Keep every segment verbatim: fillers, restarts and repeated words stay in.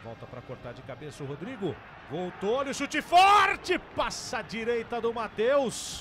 Volta para cortar de cabeça o Rodrigo. Voltou, olha o chute forte. Passa a direita do Matheus.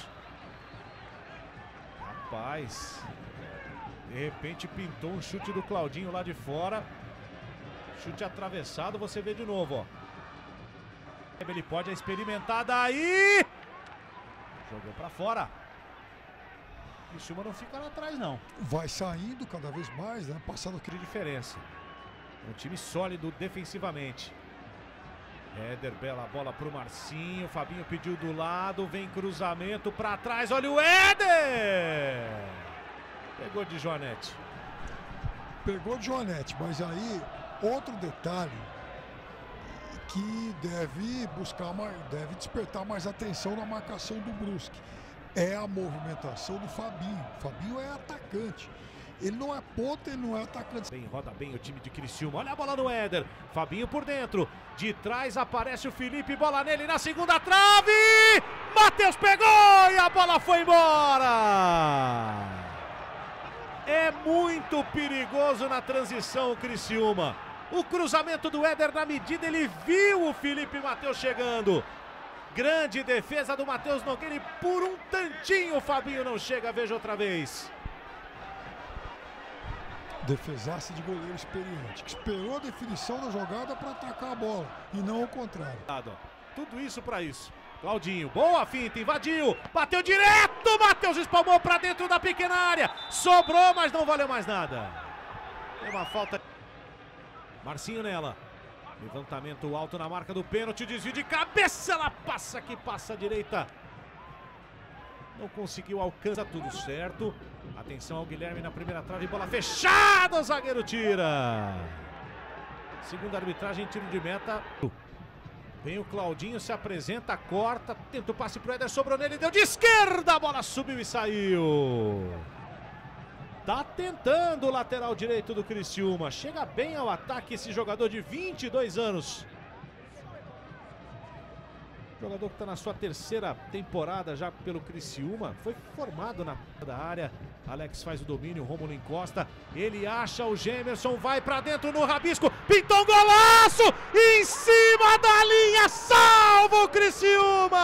Rapaz. De repente pintou um chute do Claudinho lá de fora. Chute atravessado, você vê de novo, ó. Ele pode experimentar daí. Jogou para fora. Criciúma não fica lá atrás, não. Vai saindo cada vez mais, né? Passando Que diferença. Um time sólido defensivamente. Éder, bela bola pro Marcinho. Fabinho pediu do lado. Vem cruzamento para trás. Olha o Éder! Pegou de Joanete. Pegou de Joanete, mas aí outro detalhe que deve buscar mais, deve despertar mais atenção na marcação do Brusque. É a movimentação do Fabinho. Fabinho é atacante. Ele não é ponta, ele não é atacante. Bem, roda bem o time de Criciúma. Olha a bola no Éder. Fabinho por dentro. De trás aparece o Felipe. Bola nele na segunda trave. Matheus pegou e a bola foi embora. É muito perigoso na transição o Criciúma. O cruzamento do Éder na medida. Ele viu o Felipe Matheus chegando. Grande defesa do Matheus Nogueira e por um tantinho o Fabinho não chega. Veja outra vez. Defesaça de goleiro experiente, que esperou a definição da jogada para atacar a bola e não o contrário. Tudo isso para isso. Claudinho, boa finta, invadiu, bateu direto, Matheus espalmou para dentro da pequena área. Sobrou, mas não valeu mais nada. Tem uma falta. Marcinho nela. Levantamento alto na marca do pênalti, desvio de cabeça, ela passa que passa à direita. Não conseguiu alcançar, tudo certo. Atenção ao Guilherme na primeira trave, bola fechada, o zagueiro tira. Segunda arbitragem, tiro de meta. Vem o Claudinho, se apresenta, corta, tenta o passe pro Éder, sobrou nele, deu de esquerda, a bola subiu e saiu. Tá tentando o lateral direito do Criciúma, chega bem ao ataque esse jogador de vinte e dois anos. Jogador que está na sua terceira temporada já pelo Criciúma, foi formado na da área. Alex faz o domínio, Rômulo encosta, ele acha o Gemerson, vai para dentro no rabisco, pintou um golaço, em cima da linha, salva o Criciúma!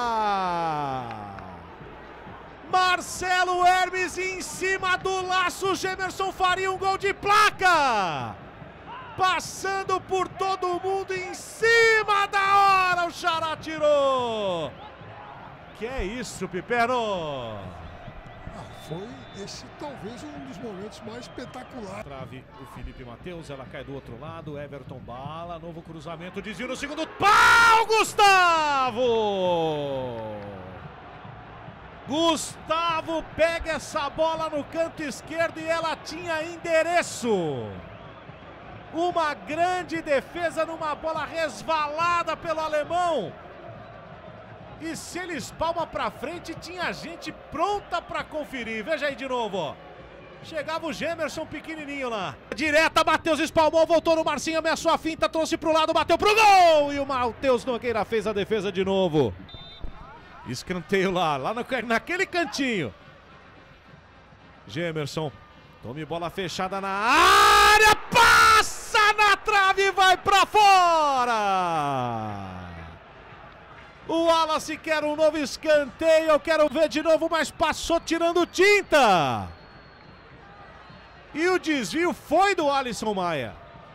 Marcelo Hermes em cima do laço, Gemerson faria um gol de placa! Passando por todo mundo em cima da hora, o Xará tirou. Que é isso, Pipero? Ah, foi esse talvez um dos momentos mais espetaculares. Trave o Felipe Matheus, ela cai do outro lado, Everton bala, novo cruzamento, desvio no segundo pau, Gustavo! Gustavo pega essa bola no canto esquerdo e ela tinha endereço. Uma grande defesa numa bola resvalada pelo alemão. E se ele espalma pra frente, tinha gente pronta pra conferir. Veja aí de novo, ó. Chegava o Gemerson pequenininho lá. Direta, Matheus espalmou, voltou no Marcinho, ameaçou a finta, trouxe pro lado, bateu pro gol. E o Matheus Nogueira fez a defesa de novo. Escanteio lá, lá no, naquele cantinho. Gemerson, tome bola fechada na área, passa na trave e vai pra fora! O Wallace quer um novo escanteio, eu quero ver de novo, mas passou tirando tinta! E o desvio foi do Alisson Maia.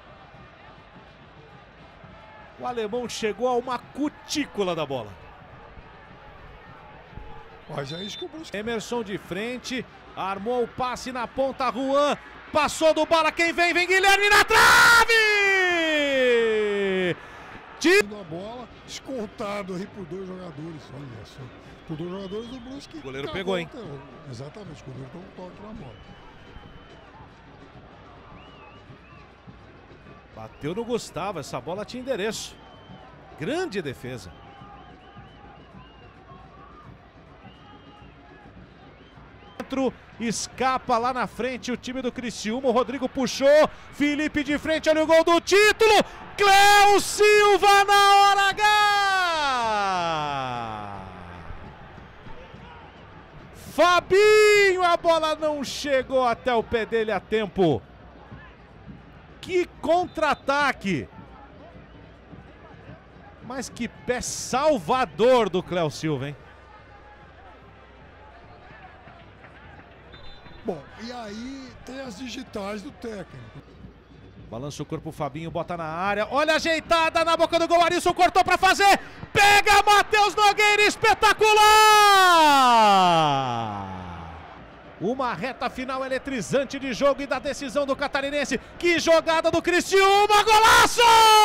O alemão chegou a uma cutícula da bola. Mas é isso que eu busco. Emerson de frente, armou o passe na ponta, Juan, passou do bola, quem vem? Vem Guilherme na trave! Tira a bola, escoltado aí por dois jogadores, olha só. Por dois jogadores do Brusque. O goleiro pegou, hein? Exatamente, o goleiro deu um toque na bola. Bateu no Gustavo, essa bola tinha endereço. Grande defesa. Escapa lá na frente o time do Criciúma, o Rodrigo puxou, Felipe de frente, olha o gol do título, Cléo Silva na hora H! Fabinho, a bola não chegou até o pé dele a tempo. Que contra-ataque! Mas que pé salvador do Cléo Silva, hein? Bom, e aí tem as digitais do técnico. Balança o corpo, o Fabinho bota na área. Olha a ajeitada na boca do gol. Arilson cortou pra fazer. Pega Matheus Nogueira, espetacular! Uma reta final eletrizante de jogo e da decisão do Catarinense. Que jogada do Criciúma, golaço!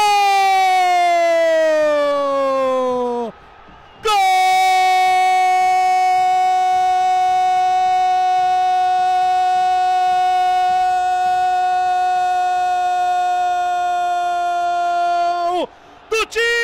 Do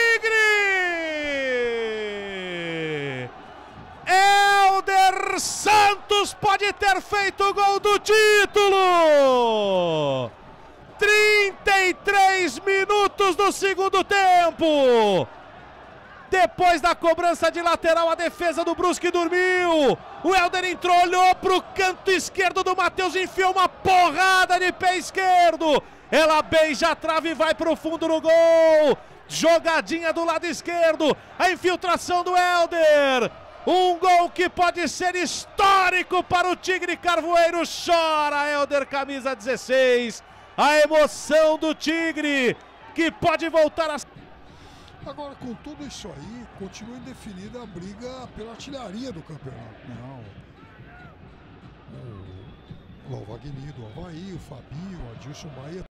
Tigre! Helder Santos pode ter feito o gol do título! trinta e três minutos do segundo tempo! Depois da cobrança de lateral, a defesa do Brusque dormiu. O Helder entrou, olhou para o canto esquerdo do Matheus, enfiou uma porrada de pé esquerdo. Ela beija a trave e vai para o fundo no gol. Jogadinha do lado esquerdo, a infiltração do Helder. Um gol que pode ser histórico para o Tigre Carvoeiro. Chora Helder, camisa dezesseis. A emoção do Tigre, que pode voltar a... Agora, com tudo isso aí, continua indefinida a briga pela artilharia do campeonato. Não. O, o Wagner do Avaí, o Fabinho, o Adilson Bahia.